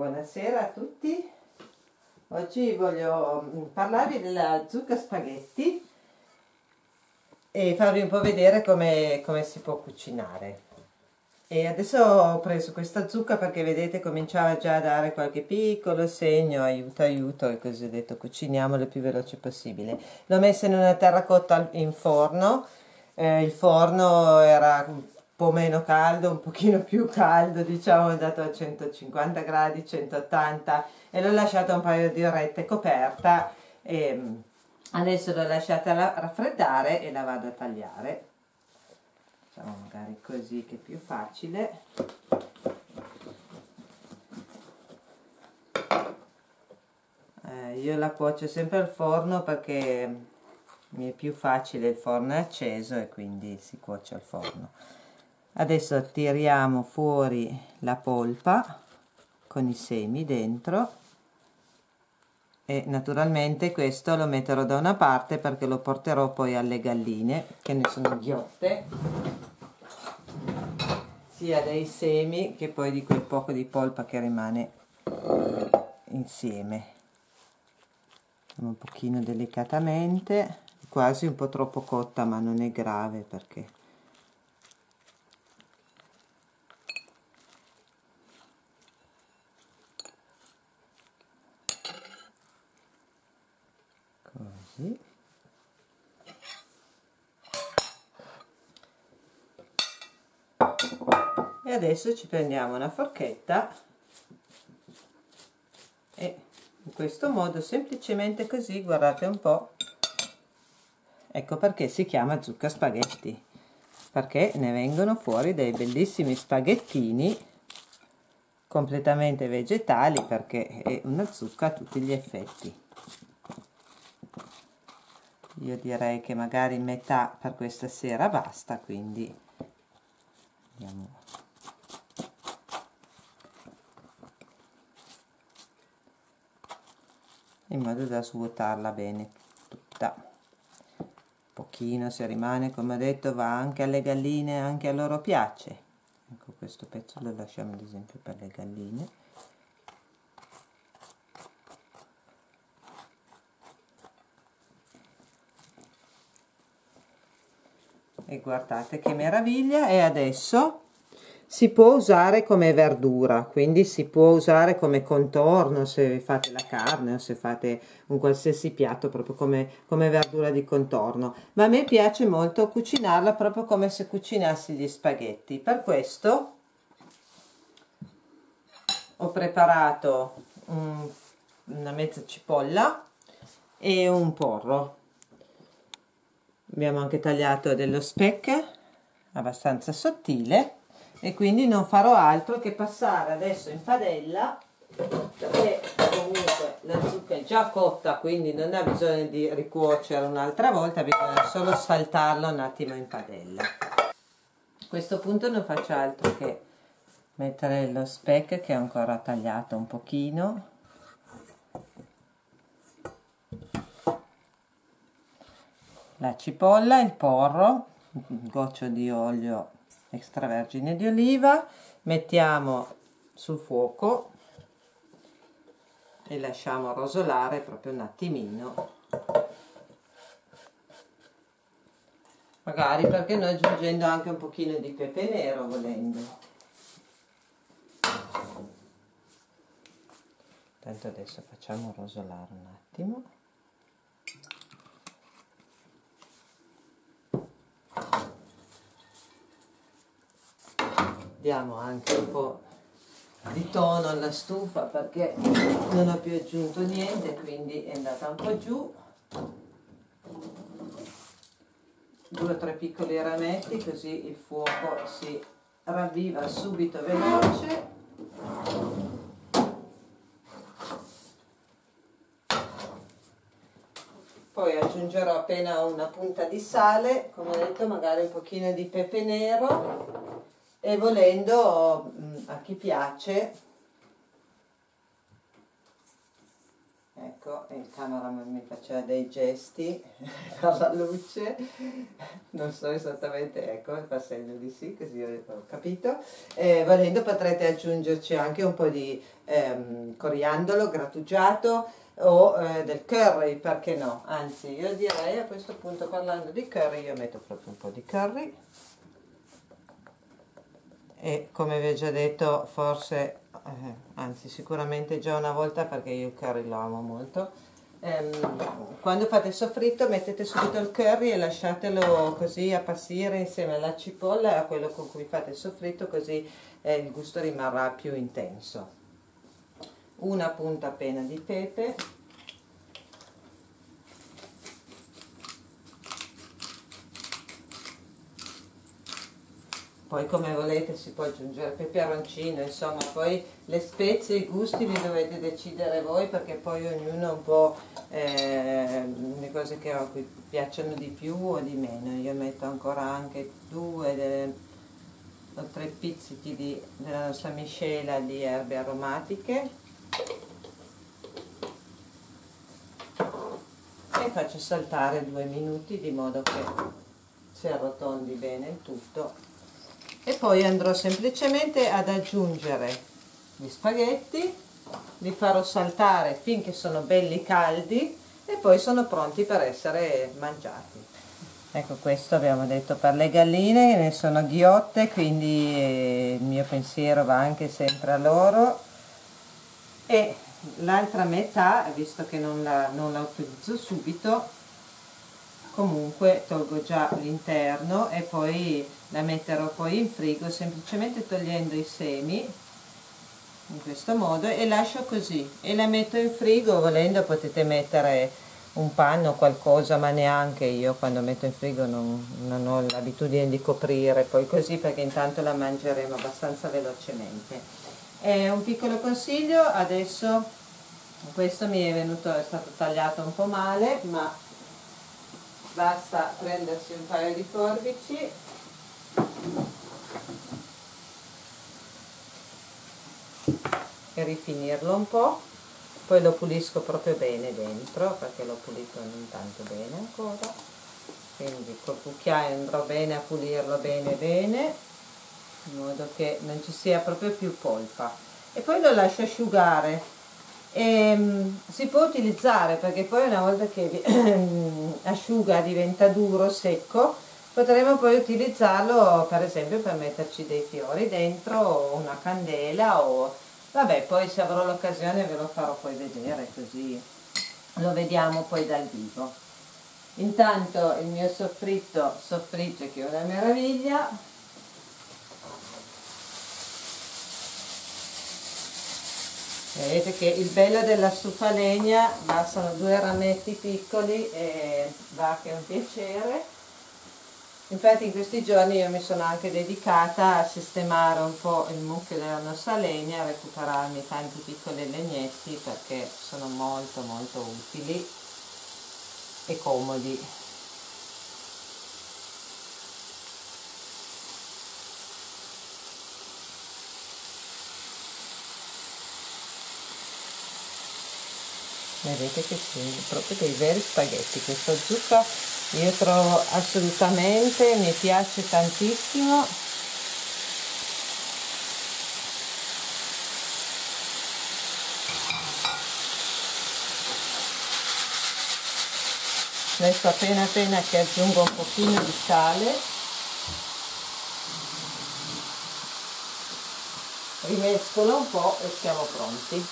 Buonasera a tutti. Oggi voglio parlarvi della zucca spaghetti e farvi un po' vedere come si può cucinare. E adesso ho preso questa zucca perché vedete cominciava già a dare qualche piccolo segno, aiuto aiuto, e così ho detto cuciniamolo il più veloce possibile. L'ho messa in una terracotta in forno, il forno era un po' meno caldo, un pochino più caldo, diciamo, è andato a 150 gradi, 180, e l'ho lasciata un paio di orette coperta e adesso l'ho lasciata raffreddare e la vado a tagliare. Facciamo magari così che è più facile. Io la cuocio sempre al forno perché mi è più facile, il forno è acceso e quindi si cuoce al forno. Adesso tiriamo fuori la polpa con i semi dentro e naturalmente questo lo metterò da una parte perché lo porterò poi alle galline che ne sono ghiotte, sia dei semi che poi di quel poco di polpa che rimane insieme. Un pochino delicatamente, quasi un po' troppo cotta, ma non è grave perché così. E adesso ci prendiamo una forchetta e in questo modo, semplicemente così, guardate un po', ecco perché si chiama zucca spaghetti, perché ne vengono fuori dei bellissimi spaghettini completamente vegetali, perché è una zucca a tutti gli effetti. Io direi che magari metà per questa sera basta, quindi andiamo in modo da svuotarla bene tutta. Un pochino, se rimane, come ho detto, va anche alle galline, anche a loro piace. Ecco, questo pezzo lo lasciamo ad esempio per le galline. E guardate che meraviglia. E adesso si può usare come verdura, quindi si può usare come contorno se fate la carne o se fate un qualsiasi piatto, proprio come verdura di contorno. Ma a me piace molto cucinarla proprio come se cucinassi gli spaghetti. Per questo ho preparato una mezza cipolla e un porro. Abbiamo anche tagliato dello speck abbastanza sottile e quindi non farò altro che passare adesso in padella, perché comunque la zucca è già cotta, quindi non ha bisogno di ricuocere un'altra volta, bisogna solo saltarla un attimo in padella. A questo punto non faccio altro che mettere lo speck che è ancora tagliato un pochino, la cipolla, il porro, un goccio di olio extravergine di oliva, mettiamo sul fuoco e lasciamo rosolare proprio un attimino, magari perché noi aggiungendo anche un pochino di pepe nero volendo. Tanto adesso facciamo rosolare un attimo. Diamo anche un po' di tono alla stufa perché non ho più aggiunto niente, quindi è andata un po' giù. 2 o 3 piccoli rametti, così il fuoco si ravviva subito veloce. Poi aggiungerò appena una punta di sale, come ho detto, magari un pochino di pepe nero. E volendo, a chi piace, Ecco, il cameraman mi faceva dei gesti per la luce, non so esattamente, ecco, fa segno di sì, così ho capito. Volendo potrete aggiungerci anche un po' di coriandolo grattugiato o del curry, perché no? Anzi, io direi a questo punto, parlando di curry, io metto proprio un po' di curry. E come vi ho già detto, forse, anzi sicuramente già una volta, perché io il curry lo amo molto, quando fate il soffritto mettete subito il curry e lasciatelo così appassire insieme alla cipolla e a quello con cui fate il soffritto, così il gusto rimarrà più intenso. Una punta appena di pepe. Poi come volete si può aggiungere peperoncino, insomma, poi le spezie, i gusti li dovete decidere voi, perché poi ognuno ha un po' le cose che a cui piacciono di più o di meno. Io metto ancora anche 2 o 3 pizzichi della nostra miscela di erbe aromatiche e faccio saltare 2 minuti di modo che si arrotondi bene il tutto. E poi andrò semplicemente ad aggiungere gli spaghetti, li farò saltare finché sono belli caldi e poi sono pronti per essere mangiati. Ecco, questo abbiamo detto per le galline, ne sono ghiotte, quindi il mio pensiero va anche sempre a loro. E l'altra metà, visto che non la utilizzo subito, comunque tolgo già l'interno e poi la metterò poi in frigo semplicemente togliendo i semi in questo modo e lascio così e la metto in frigo. Volendo potete mettere un panno o qualcosa, ma neanche, io quando metto in frigo non ho l'abitudine di coprire poi così, perché intanto la mangeremo abbastanza velocemente. Un piccolo consiglio: adesso questo è stato tagliato un po' male, ma basta prendersi un paio di forbici e rifinirlo un po', poi lo pulisco proprio bene dentro, perché l'ho pulito non tanto bene ancora, quindi col cucchiaio andrò bene a pulirlo bene bene, in modo che non ci sia proprio più polpa, e poi lo lascio asciugare. Si può utilizzare, perché poi una volta che asciuga diventa duro, secco, potremo poi utilizzarlo per esempio per metterci dei fiori dentro o una candela, o vabbè, poi se avrò l'occasione ve lo farò poi vedere, così lo vediamo poi dal vivo. Intanto il mio soffritto soffrigge, che è una meraviglia. Vedete che il bello della stufa a legna, bastano 2 rametti piccoli e va che è un piacere. Infatti in questi giorni io mi sono anche dedicata a sistemare un po' il mucchio della nostra legna, a recuperarmi tanti piccoli legnetti, perché sono molto molto utili e comodi. Vedete che sono proprio dei veri spaghetti. Questo zucca io trovo assolutamente, mi piace tantissimo. Adesso appena appena che aggiungo un pochino di sale, rimescolo un po' e siamo pronti.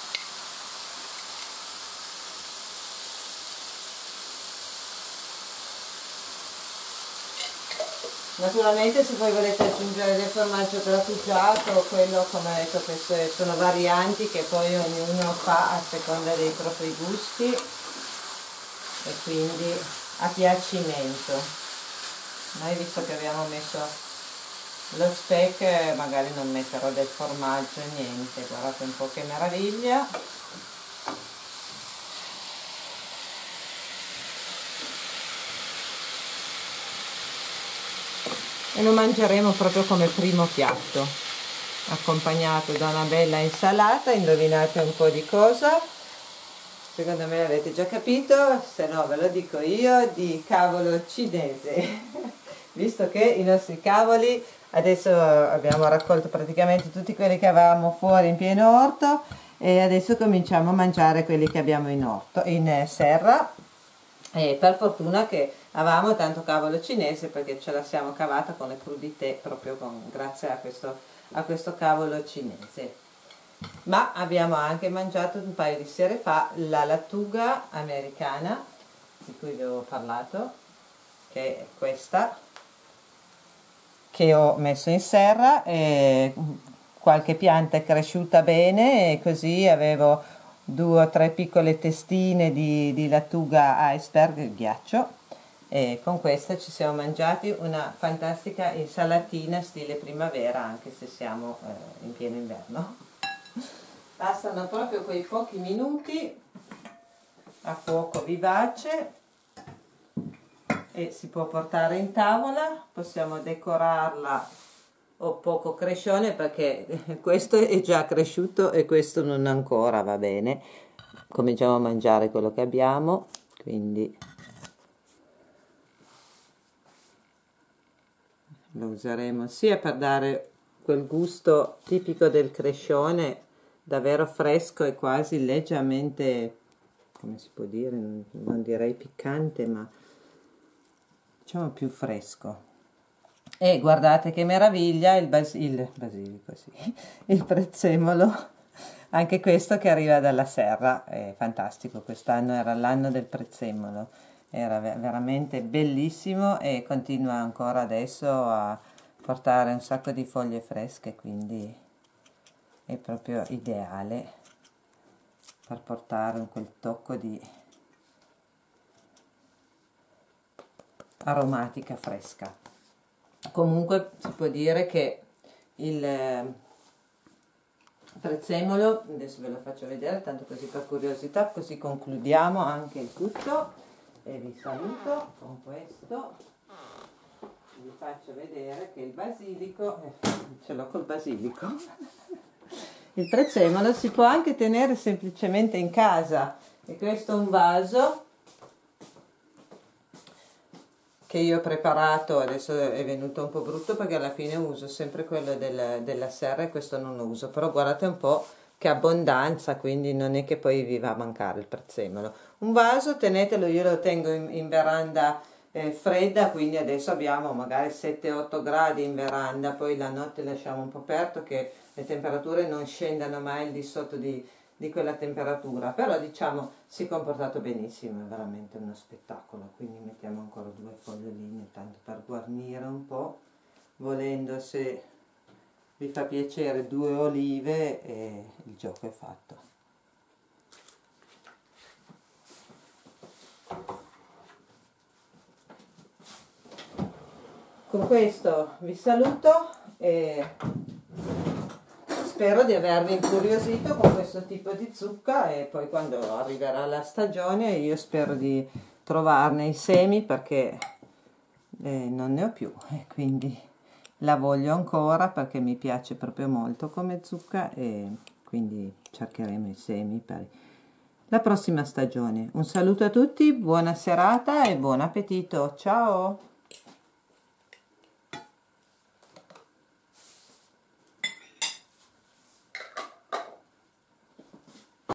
Naturalmente se poi volete aggiungere del formaggio grattugiato o quello, come ho detto, queste sono varianti che poi ognuno fa a seconda dei propri gusti e quindi a piacimento. Noi, visto che abbiamo messo lo speck, magari non metterò del formaggio, niente, guardate un po' che meraviglia. E lo mangeremo proprio come primo piatto, accompagnato da una bella insalata. Indovinate un po' di cosa? secondo me avete già capito, se no ve lo dico io, di cavolo cinese. Visto che i nostri cavoli, adesso abbiamo raccolto praticamente tutti quelli che avevamo fuori in pieno orto e adesso cominciamo a mangiare quelli che abbiamo in orto, in serra. E per fortuna che avevamo tanto cavolo cinese, perché ce la siamo cavata con le crudité proprio grazie a questo cavolo cinese. Ma abbiamo anche mangiato un paio di sere fa la lattuga americana di cui vi avevo parlato, che è questa che ho messo in serra, e qualche pianta è cresciuta bene e così avevo 2 o 3 piccole testine di lattuga iceberg, ghiaccio, e con questa ci siamo mangiati una fantastica insalatina stile primavera, anche se siamo in pieno inverno. Bastano proprio quei pochi minuti a fuoco vivace e si può portare in tavola. Possiamo decorarla o poco crescione, perché questo è già cresciuto e questo non ancora, va bene. Cominciamo a mangiare quello che abbiamo, quindi lo useremo sia per dare quel gusto tipico del crescione, davvero fresco e quasi leggermente, come si può dire, non direi piccante, ma diciamo più fresco. E guardate che meraviglia il basilico, sì, il prezzemolo, anche questo che arriva dalla serra, è fantastico. Quest'anno era l'anno del prezzemolo, era veramente bellissimo e continua ancora adesso a portare un sacco di foglie fresche, quindi è proprio ideale per portare quel tocco di aromatica fresca. Comunque si può dire che il prezzemolo, adesso ve lo faccio vedere tanto così per curiosità, così concludiamo anche il tutto e vi saluto con questo. Vi faccio vedere che il basilico, ce l'ho col basilico. Il prezzemolo si può anche tenere semplicemente in casa, e questo è un vaso che io ho preparato, adesso è venuto un po' brutto perché alla fine uso sempre quello della serra e questo non lo uso, però guardate un po' che abbondanza, quindi non è che poi vi va a mancare il prezzemolo. Un vaso, tenetelo, io lo tengo in veranda fredda, quindi adesso abbiamo magari 7-8 gradi in veranda, poi la notte lasciamo un po' aperto che le temperature non scendano mai al di sotto di quella temperatura, però diciamo si è comportato benissimo, è veramente uno spettacolo. Quindi mettiamo ancora 2 foglioline tanto per guarnire un po', volendo, se vi fa piacere, 2 olive e il gioco è fatto. Con questo vi saluto e spero di avervi incuriosito con questo tipo di zucca, e poi quando arriverà la stagione io spero di trovarne i semi, perché non ne ho più e quindi la voglio ancora perché mi piace proprio molto come zucca, e quindi cercheremo i semi per la prossima stagione. Un saluto a tutti, buona serata e buon appetito, ciao!